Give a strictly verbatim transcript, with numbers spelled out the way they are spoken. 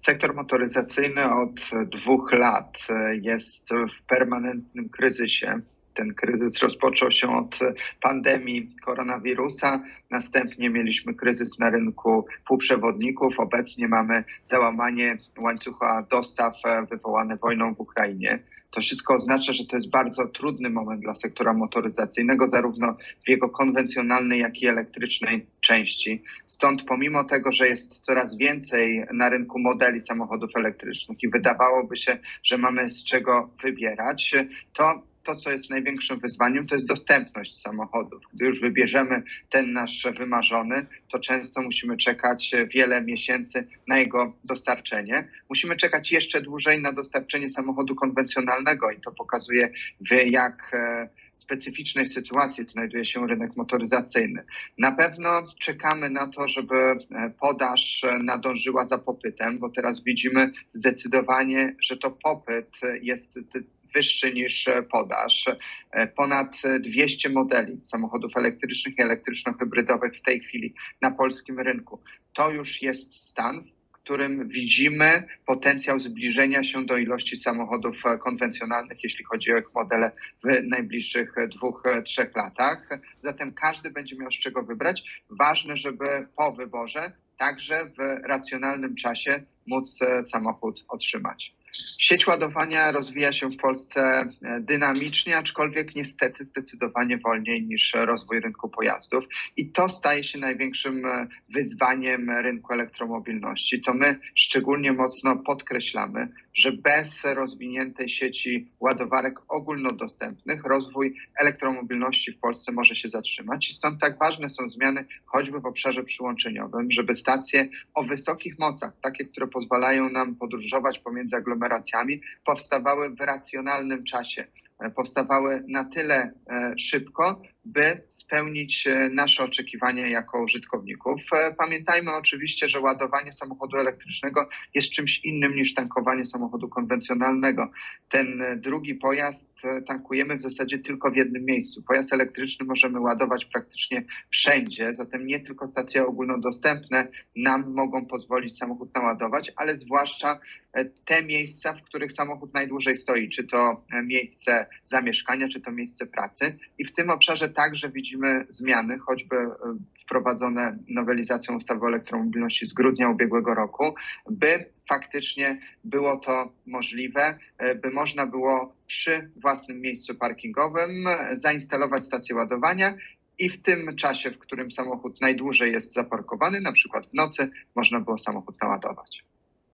Sektor motoryzacyjny od dwóch lat jest w permanentnym kryzysie. Ten kryzys rozpoczął się od pandemii koronawirusa. Następnie mieliśmy kryzys na rynku półprzewodników. Obecnie mamy załamanie łańcucha dostaw wywołane wojną w Ukrainie. To wszystko oznacza, że to jest bardzo trudny moment dla sektora motoryzacyjnego, zarówno w jego konwencjonalnej, jak i elektrycznej części. Stąd pomimo tego, że jest coraz więcej na rynku modeli samochodów elektrycznych i wydawałoby się, że mamy z czego wybierać, to To, co jest największym wyzwaniem, to jest dostępność samochodów. Gdy już wybierzemy ten nasz wymarzony, to często musimy czekać wiele miesięcy na jego dostarczenie. Musimy czekać jeszcze dłużej na dostarczenie samochodu konwencjonalnego i to pokazuje, w jak specyficznej sytuacji znajduje się rynek motoryzacyjny. Na pewno czekamy na to, żeby podaż nadążyła za popytem, bo teraz widzimy zdecydowanie, że to popyt jest wyższy niż podaż. Ponad dwieście modeli samochodów elektrycznych i elektryczno-hybrydowych w tej chwili na polskim rynku. To już jest stan, w którym widzimy potencjał zbliżenia się do ilości samochodów konwencjonalnych, jeśli chodzi o ich modele w najbliższych dwóch, trzech latach. Zatem każdy będzie miał z czego wybrać. Ważne, żeby po wyborze także w racjonalnym czasie móc samochód otrzymać. Sieć ładowania rozwija się w Polsce dynamicznie, aczkolwiek niestety zdecydowanie wolniej niż rozwój rynku pojazdów. I to staje się największym wyzwaniem rynku elektromobilności. To my szczególnie mocno podkreślamy, że bez rozwiniętej sieci ładowarek ogólnodostępnych rozwój elektromobilności w Polsce może się zatrzymać. I stąd tak ważne są zmiany choćby w obszarze przyłączeniowym, żeby stacje o wysokich mocach, takie, które pozwalają nam podróżować pomiędzy aglomeracjami, powstawały w racjonalnym czasie. Powstawały na tyle szybko, by spełnić nasze oczekiwania jako użytkowników. Pamiętajmy oczywiście, że ładowanie samochodu elektrycznego jest czymś innym niż tankowanie samochodu konwencjonalnego. Ten drugi pojazd tankujemy w zasadzie tylko w jednym miejscu. Pojazd elektryczny możemy ładować praktycznie wszędzie, zatem nie tylko stacje ogólnodostępne nam mogą pozwolić samochód naładować, ale zwłaszcza te miejsca, w których samochód najdłużej stoi, czy to miejsce zamieszkania, czy to miejsce pracy. I w tym obszarze także widzimy zmiany, choćby wprowadzone nowelizacją ustawy o elektromobilności z grudnia ubiegłego roku, by faktycznie było to możliwe, by można było przy własnym miejscu parkingowym zainstalować stację ładowania i w tym czasie, w którym samochód najdłużej jest zaparkowany, na przykład w nocy, można było samochód naładować.